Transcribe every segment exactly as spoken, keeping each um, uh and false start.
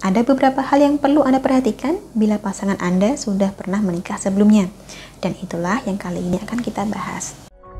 ada beberapa hal yang perlu Anda perhatikan bila pasangan Anda sudah pernah menikah sebelumnya. Dan itulah yang kali ini akan kita bahas.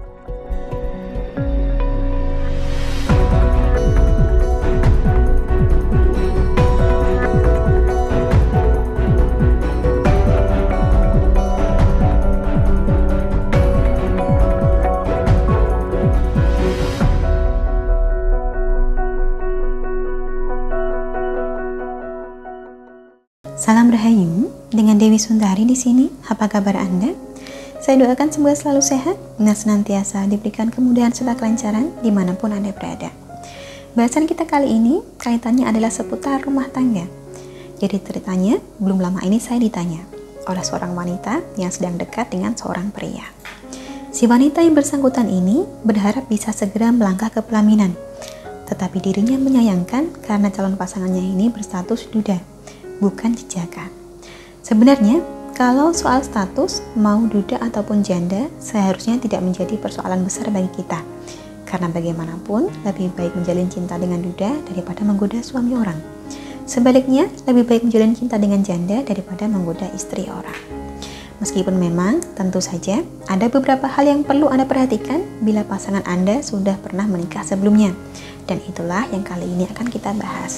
Salam Rahayu, dengan Dewi Sundari di sini. Apa kabar Anda? Saya doakan semoga selalu sehat dan senantiasa diberikan kemudahan serta kelancaran dimanapun Anda berada. Bahasan kita kali ini kaitannya adalah seputar rumah tangga. Jadi ceritanya, belum lama ini saya ditanya oleh seorang wanita yang sedang dekat dengan seorang pria. Si wanita yang bersangkutan ini berharap bisa segera melangkah ke pelaminan, tetapi dirinya menyayangkan karena calon pasangannya ini berstatus duda, bukan jejaka. Sebenarnya, kalau soal status, mau duda ataupun janda, seharusnya tidak menjadi persoalan besar bagi kita. Karena bagaimanapun, lebih baik menjalin cinta dengan duda daripada menggoda suami orang. Sebaliknya, lebih baik menjalin cinta dengan janda daripada menggoda istri orang. Meskipun memang, tentu saja, ada beberapa hal yang perlu Anda perhatikan bila pasangan Anda sudah pernah menikah sebelumnya. Dan itulah yang kali ini akan kita bahas.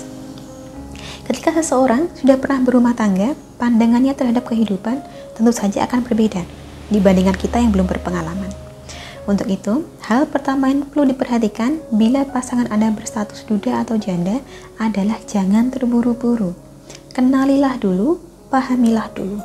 Ketika seseorang sudah pernah berumah tangga, pandangannya terhadap kehidupan tentu saja akan berbeda dibandingkan kita yang belum berpengalaman. Untuk itu, hal pertama yang perlu diperhatikan bila pasangan Anda berstatus duda atau janda adalah jangan terburu-buru. Kenalilah dulu, pahamilah dulu.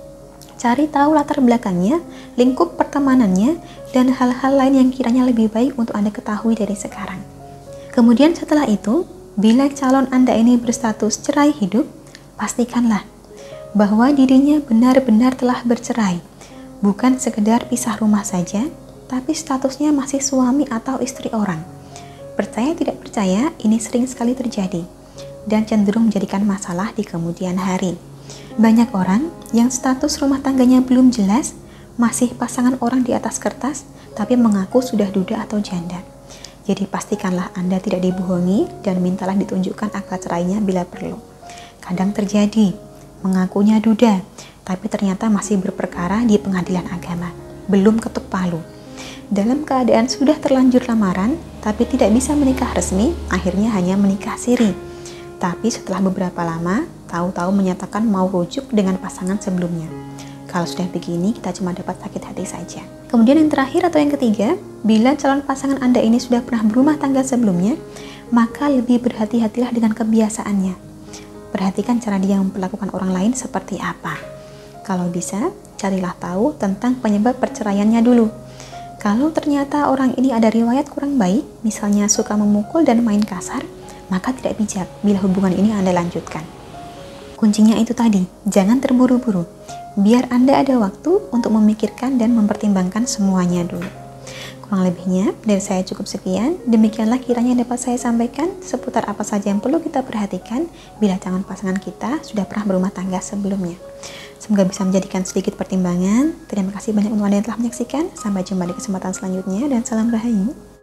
Cari tahu latar belakangnya, lingkup pertemanannya, dan hal-hal lain yang kiranya lebih baik untuk Anda ketahui dari sekarang. Kemudian setelah itu, bila calon Anda ini berstatus cerai hidup, pastikanlah bahwa dirinya benar-benar telah bercerai. Bukan sekedar pisah rumah saja, tapi statusnya masih suami atau istri orang. Percaya tidak percaya, ini sering sekali terjadi dan cenderung menjadikan masalah di kemudian hari. Banyak orang yang status rumah tangganya belum jelas, masih pasangan orang di atas kertas, tapi mengaku sudah duda atau janda. Jadi pastikanlah Anda tidak dibohongi dan mintalah ditunjukkan akta cerainya bila perlu. Kadang terjadi, mengakunya duda, tapi ternyata masih berperkara di pengadilan agama, belum ketuk palu. Dalam keadaan sudah terlanjur lamaran, tapi tidak bisa menikah resmi, akhirnya hanya menikah siri. Tapi setelah beberapa lama, tahu-tahu menyatakan mau rujuk dengan pasangan sebelumnya. Kalau sudah begini, kita cuma dapat sakit hati saja. Kemudian yang terakhir atau yang ketiga, bila calon pasangan Anda ini sudah pernah berumah tangga sebelumnya, maka lebih berhati-hatilah dengan kebiasaannya. Perhatikan cara dia memperlakukan orang lain seperti apa. Kalau bisa, carilah tahu tentang penyebab perceraiannya dulu. Kalau ternyata orang ini ada riwayat kurang baik, misalnya suka memukul dan main kasar, maka tidak bijak bila hubungan ini Anda lanjutkan. Kuncinya itu tadi, jangan terburu-buru. Biar Anda ada waktu untuk memikirkan dan mempertimbangkan semuanya dulu. Kurang lebihnya, dari saya cukup sekian. Demikianlah kiranya dapat saya sampaikan seputar apa saja yang perlu kita perhatikan bila calon pasangan kita sudah pernah berumah tangga sebelumnya. Semoga bisa menjadikan sedikit pertimbangan. Terima kasih banyak untuk Anda yang telah menyaksikan. Sampai jumpa di kesempatan selanjutnya dan salam Rahayu.